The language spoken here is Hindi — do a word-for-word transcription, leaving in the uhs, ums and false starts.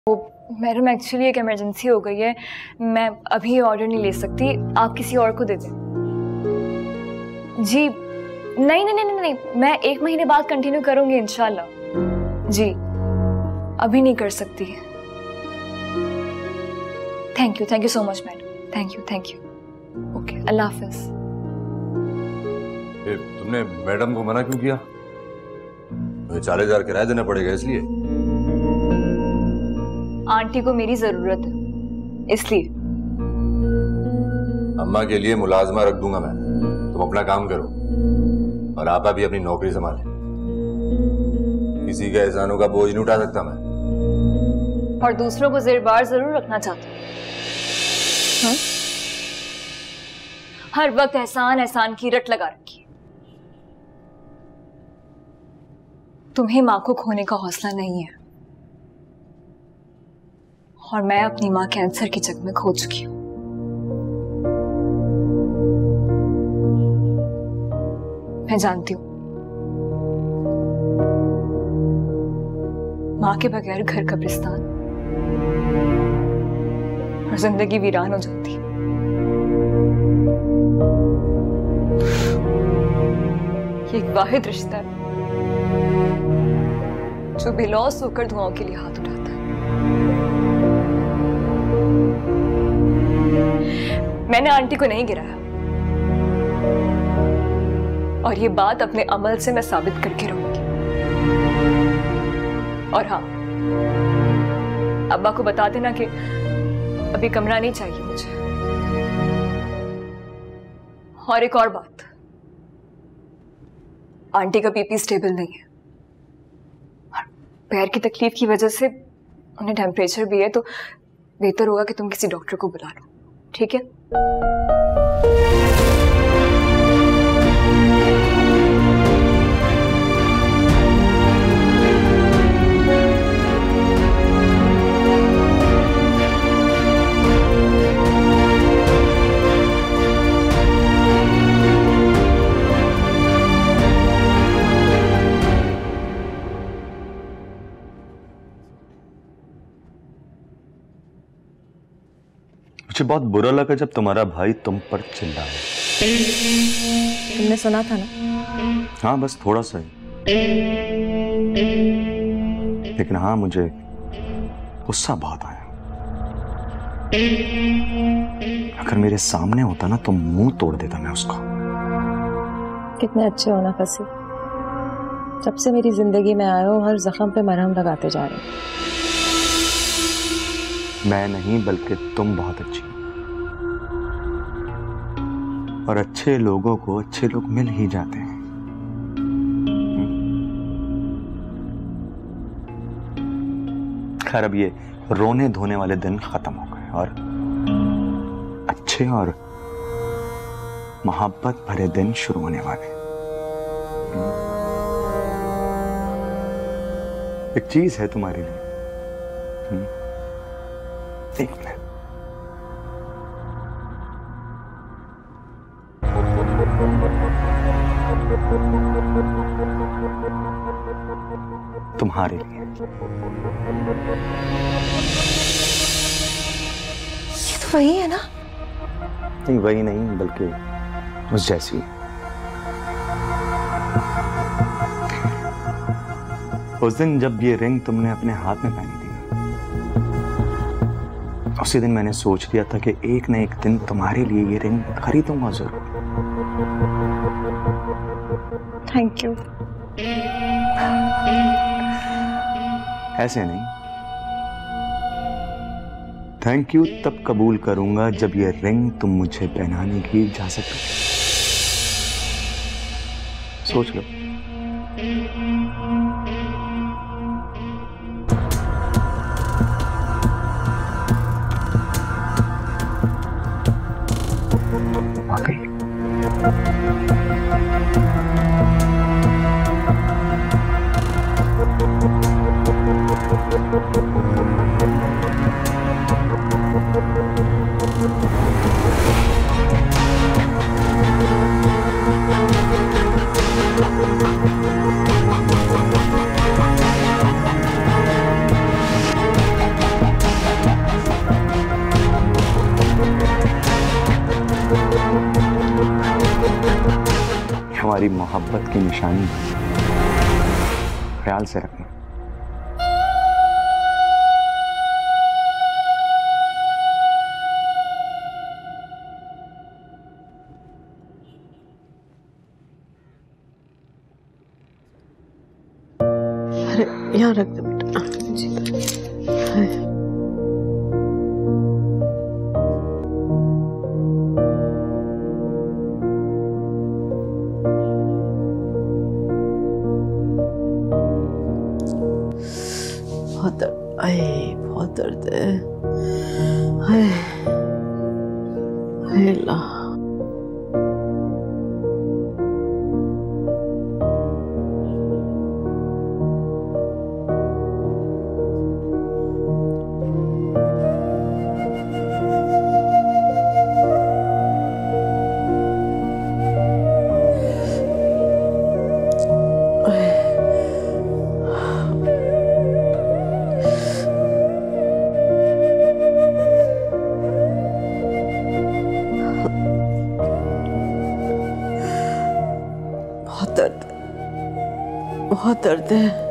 वो मैडम एक्चुअली एक इमरजेंसी हो गई है, मैं अभी ऑर्डर नहीं ले सकती, आप किसी और को दे दें। जी नहीं नहीं नहीं नहीं, मैं एक महीने बाद कंटिन्यू करूंगी इंशाल्लाह। जी अभी नहीं कर सकती। Thank you thank you so much madam, thank you thank you. Okay अल्लाह हाफिज। तुमने मैडम को मना क्यों किया? तुम्हें चालीस हजार किराया देना पड़ेगा इसलिए? आंटी को मेरी जरूरत है इसलिए। अम्मा के लिए मुलाजमा रख दूंगा मैं, तुम अपना काम करो और आपा भी अपनी नौकरी संभाले। किसी के एहसानों का बोझ नहीं उठा सकता मैं। और दूसरों को ज़ेरबार जरूर रखना चाहता हूँ। हर वक्त एहसान एहसान की रट लगा रखी है। तुम्हें माँ को खोने का हौसला नहीं है और मैं अपनी माँ कैंसर की जग में खो चुकी हूँ। मैं जानती हूँ माँ के बगैर घर कब्रिस्तान और जिंदगी वीरान हो जाती। ये एक वाहिद रिश्ता है जो बेलौस होकर दुआओं के लिए हाथ उठाता है। मैंने आंटी को नहीं गिराया और ये बात अपने अमल से मैं साबित करके रहूंगी। और हाँ, अब्बा को बता देना कि अभी कमरा नहीं चाहिए मुझे। और एक और बात, आंटी का बीपी स्टेबल नहीं है और पैर की तकलीफ की वजह से उन्हें टेम्परेचर भी है, तो बेहतर होगा कि तुम किसी डॉक्टर को बुला लो, ठीक है? मुझे बहुत बुरा लगा जब तुम्हारा भाई तुम पर चिल्लाया। तुमने सुना था ना? हाँ बस थोड़ा सा ही, लेकिन हाँ मुझे गुस्सा बहुत आया। अगर मेरे सामने होता ना तो मुंह तोड़ देता मैं उसका। कितने अच्छे हो ना फसी, जब से मेरी जिंदगी में आए हो हर जख्म पे मरहम लगाते जा रहे हो। मैं नहीं बल्कि तुम बहुत अच्छी हो और अच्छे लोगों को अच्छे लोग मिल ही जाते हैं। खैर अब ये रोने धोने वाले दिन खत्म हो गए और अच्छे और मोहब्बत भरे दिन शुरू होने वाले। एक चीज है तुम्हारे लिए। एक मिनट, तुम्हारे लिए। ये तो वही है ना? नहीं वही नहीं बल्कि उस जैसी। उस दिन जब ये रिंग तुमने अपने हाथ में पहनी थी, उसी दिन मैंने सोच लिया था कि एक न एक दिन तुम्हारे लिए ये रिंग खरीदूंगा जरूर। Thank you. ऐसे नहीं, थैंक यू तब कबूल करूंगा जब ये रिंग तुम मुझे पहनाने की इजाजत दो। सोच लो। Thank you. हमारी मोहब्बत की निशानी है। ख्याल से रखें। अरे यहाँ रख दे बेटा। बहुत दर्द, आए बहुत दर्द है। हाय हाय अल्लाह। बहुत दर्द बहुत दर्द है।